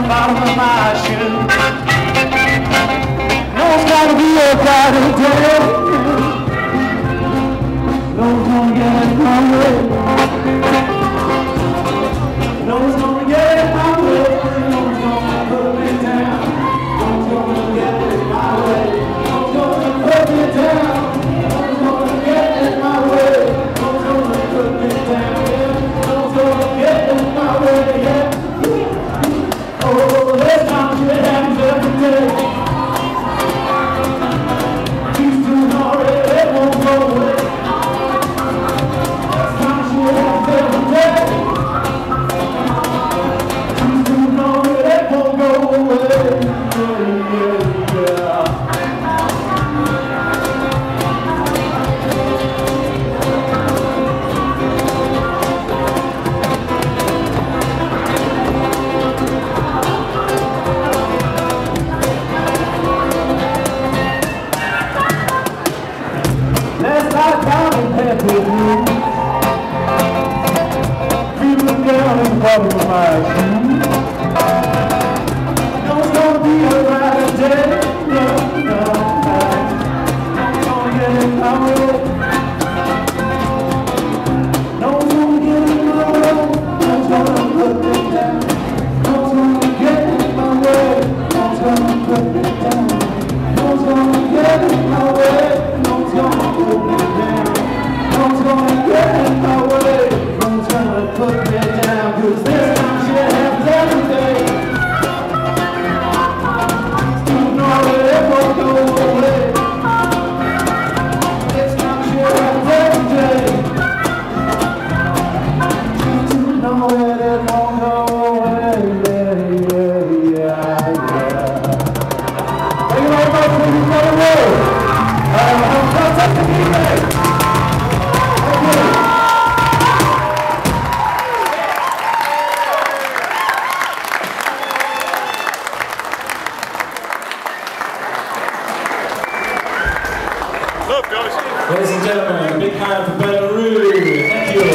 bottom of my shoe. No, it's gotta be a Friday day. No one's gonna get in my way. No one's gonna get in my way. No one's gonna put me down. No one's gonna get in my way. No one's gonna put me down. No one's gonna get in my way. No one's gonna put me down. No one's gonna get in my way. Oh, this time shit happens every day. He's doing already, it won't go away. This time shit happens every day. He's doing already, it won't go away. Last night down in Patrick Room, feeling down in the bottom of my shoe. No, it's gonna be a brighter day. No, no, no. I'm gonna get in my way. No one's gonna get in my way. No one's gonna put me down. No one's gonna get in my way. No one's gonna put me down. No one's gonna get in my way. No one's gonna put me down. No one's gonna get in my way. No one's gonna put me down. 'Cause this time shit happens every day. You know that it won't go away. This time shit happens every day. You know that it won't go away. Yeah. Thank you very much for your work. Fantastic evening. Thank you. Love, guys. Ladies and gentlemen, a big hand for benandru. Thank you.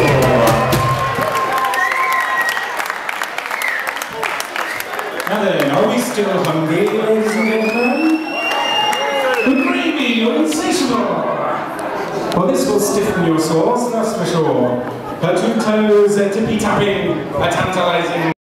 Now then, are we still hungry, ladies and gentlemen? The gravy, you're insatiable. Well, this will stiffen your sauce, that's for sure. Her two toes are tippy-tapping, a tantalizing